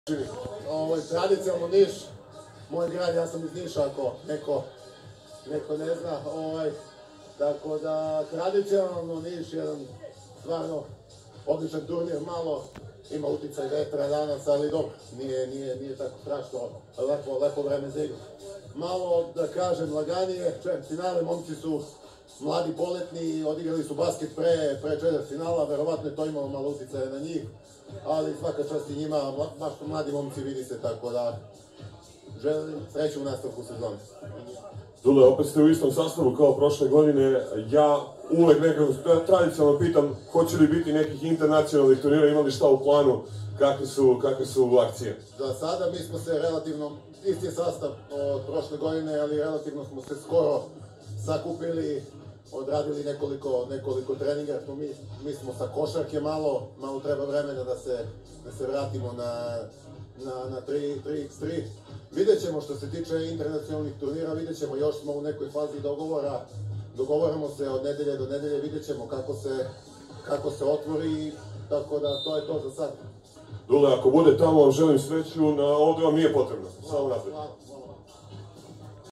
Tradicionalno Niš, moj grad, ja sam iz Niša ako neko ne zna, tako da tradicionalno Niš je jedan stvarno odličan turnir, malo ima uticaj vetra danas, ali dobro, nije tako strašno, lepo vreme za igru. Malo, da kažem, laganije, finale, momci su mladi, poletni, odigrali su basket pre četvrt finala, verovatno je to imalo malo uticaja na njih, ali svaka čast i njima, baš mladi momci vidi se, tako da želim sreću u nastavku sezone. Dule, opet ste u istom sastavu kao prošle godine. Ja uvek nekako tradicionalno pitam hoće li biti nekih internacionalnih turnira, imali šta u planu, kakve su akcije? Za sada mi smo se relativno, isti sastav od prošle godine, ali relativno smo se skoro sakupili, odradili nekoliko treninga, mi smo sa košarke malo treba vremena da se vratimo na 3x3. Vidjet ćemo što se tiče internacionalnih turnira, vidjet ćemo, još smo u nekoj fazi dogovaramo se od nedelje do nedelje, vidjet ćemo kako se otvori, tako da to je to za sad. Dule, ako bude tamo, želim sreću, ovde vam nije potrebno, samo napred.